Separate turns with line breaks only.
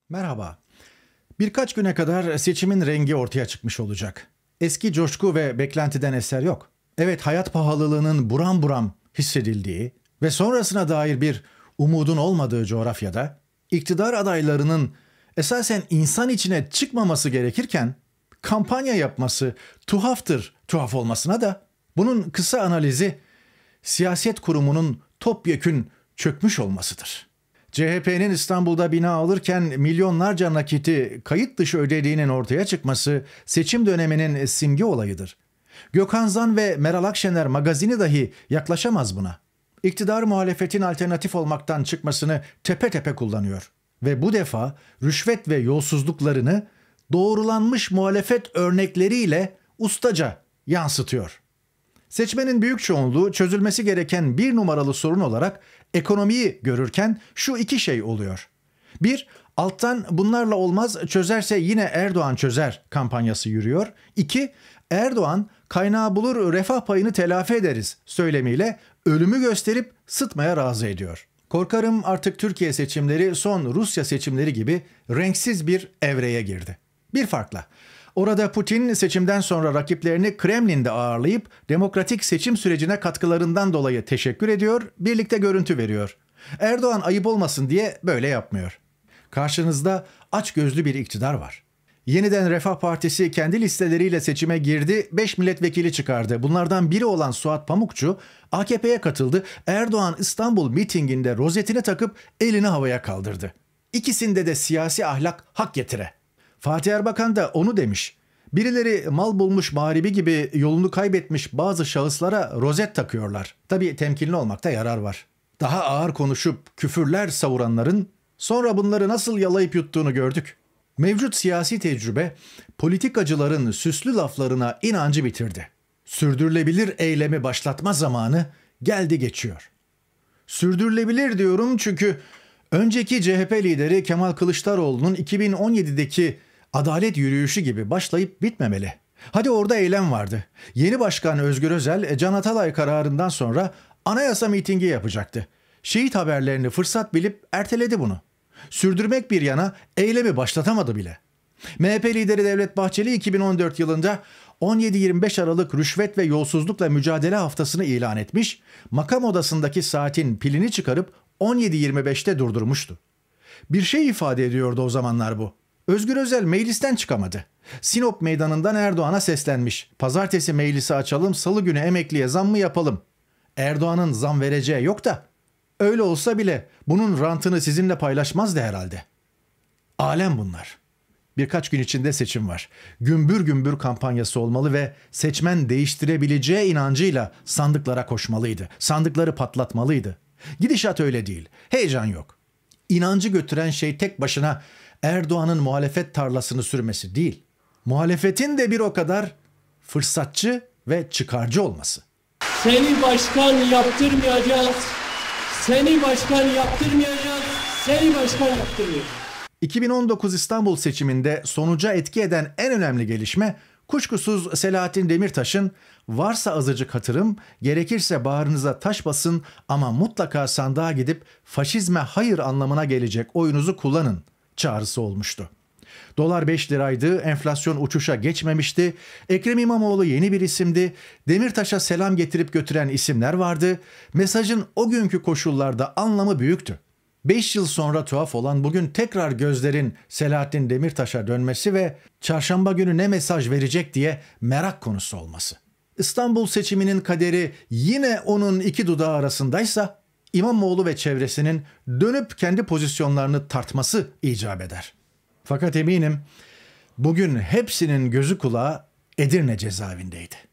Merhaba. Birkaç güne kadar seçimin rengi ortaya çıkmış olacak. Eski coşku ve beklentiden eser yok. Evet, hayat pahalılığının buram buram hissedildiği ve sonrasına dair bir umudun olmadığı coğrafyada iktidar adaylarının esasen insan içine çıkmaması gerekirken kampanya yapması tuhaftır, tuhaf olmasına da. Bunun kısa analizi siyaset kurumunun topyekün çökmüş olmasıdır. CHP'nin İstanbul'da bina alırken milyonlarca nakiti kayıt dışı ödediğinin ortaya çıkması seçim döneminin simge olayıdır. Gökhan Zan ve Meral Akşener magazini dahi yaklaşamaz buna. İktidar muhalefetin alternatif olmaktan çıkmasını tepe tepe kullanıyor. Ve bu defa rüşvet ve yolsuzluklarını doğrulanmış muhalefet örnekleriyle ustaca yansıtıyor. Seçmenin büyük çoğunluğu çözülmesi gereken bir numaralı sorun olarak ekonomiyi görürken şu iki şey oluyor. Bir, alttan bunlarla olmaz, çözerse yine Erdoğan çözer kampanyası yürüyor. İki, Erdoğan kaynağı bulur, refah payını telafi ederiz söylemiyle ölümü gösterip sıtmaya razı ediyor. Korkarım artık Türkiye seçimleri son Rusya seçimleri gibi renksiz bir evreye girdi. Bir farkla. Orada Putin seçimden sonra rakiplerini Kremlin'de ağırlayıp demokratik seçim sürecine katkılarından dolayı teşekkür ediyor, birlikte görüntü veriyor. Erdoğan ayıp olmasın diye böyle yapmıyor. Karşınızda açgözlü bir iktidar var. Yeniden Refah Partisi kendi listeleriyle seçime girdi, 5 milletvekili çıkardı. Bunlardan biri olan Suat Pamukçu AKP'ye katıldı. Erdoğan İstanbul mitinginde rozetini takıp elini havaya kaldırdı. İkisinde de siyasi ahlak hak getire. Fatih Erbakan da onu demiş. Birileri mal bulmuş mağribi gibi yolunu kaybetmiş bazı şahıslara rozet takıyorlar. Tabii temkinli olmakta yarar var. Daha ağır konuşup küfürler savuranların sonra bunları nasıl yalayıp yuttuğunu gördük. Mevcut siyasi tecrübe politikacıların süslü laflarına inancı bitirdi. Sürdürülebilir eylemi başlatma zamanı geldi geçiyor. Sürdürülebilir diyorum çünkü önceki CHP lideri Kemal Kılıçdaroğlu'nun 2017'deki adalet yürüyüşü gibi başlayıp bitmemeli. Hadi orada eylem vardı. Yeni başkan Özgür Özel, Can Atalay kararından sonra anayasa mitingi yapacaktı. Şehit haberlerini fırsat bilip erteledi bunu. Sürdürmek bir yana eylemi başlatamadı bile. MHP lideri Devlet Bahçeli 2014 yılında 17-25 Aralık rüşvet ve yolsuzlukla mücadele haftasını ilan etmiş, makam odasındaki saatin pilini çıkarıp 17.25'te durdurmuştu. Bir şey ifade ediyordu o zamanlar bu. Özgür Özel meclisten çıkamadı. Sinop meydanından Erdoğan'a seslenmiş. Pazartesi meclisi açalım, salı günü emekliye zam mı yapalım? Erdoğan'ın zam vereceği yok da. Öyle olsa bile bunun rantını sizinle paylaşmazdı herhalde. Alem bunlar. Birkaç gün içinde seçim var. Gümbür gümbür kampanyası olmalı ve seçmen değiştirebileceği inancıyla sandıklara koşmalıydı. Sandıkları patlatmalıydı. Gidişat öyle değil. Heyecan yok. İnancı götüren şey tek başına Erdoğan'ın muhalefet tarlasını sürmesi değil. Muhalefetin de bir o kadar fırsatçı ve çıkarcı olması.
Seni başkan yaptırmayacağız. Seni başkan yaptırmayacağız. Seni başkan yaptırmayacağız.
2019 İstanbul seçiminde sonuca etki eden en önemli gelişme kuşkusuz Selahattin Demirtaş'ın varsa azıcık hatırım, gerekirse bağrınıza taş basın ama mutlaka sandığa gidip faşizme hayır anlamına gelecek oyunuzu kullanın çağrısı olmuştu. Dolar 5 liraydı, enflasyon uçuşa geçmemişti, Ekrem İmamoğlu yeni bir isimdi, Demirtaş'a selam getirip götüren isimler vardı, mesajın o günkü koşullarda anlamı büyüktü. 5 yıl sonra tuhaf olan bugün tekrar gözlerin Selahattin Demirtaş'a dönmesi ve çarşamba günü ne mesaj verecek diye merak konusu olması. İstanbul seçiminin kaderi yine onun iki dudağı arasındaysa İmamoğlu ve çevresinin dönüp kendi pozisyonlarını tartması icap eder. Fakat eminim bugün hepsinin gözü kulağı Edirne cezaevindeydi.